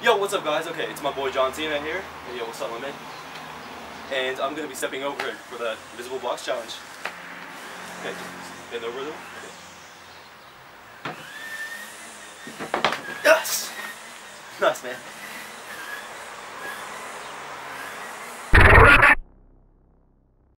Yo, what's up guys? Okay, it's my boy John Cena here. Hey, yo, what's up my man? And I'm gonna be stepping over it for the invisible box challenge. Okay, just bend over a little. Okay. Yes! Nice man.